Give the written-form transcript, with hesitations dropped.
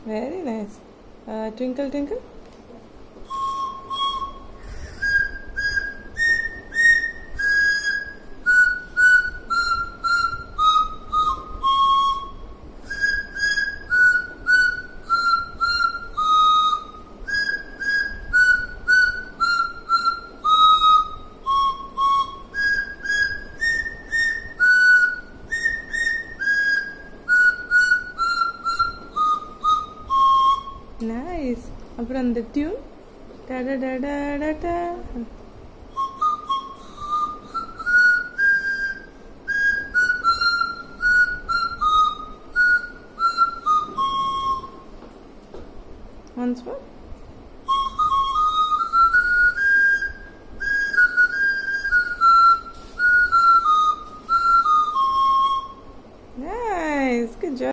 Very nice. Twinkle, twinkle. Nice. அப்புறம் அந்த tune டட டட டட. Once more.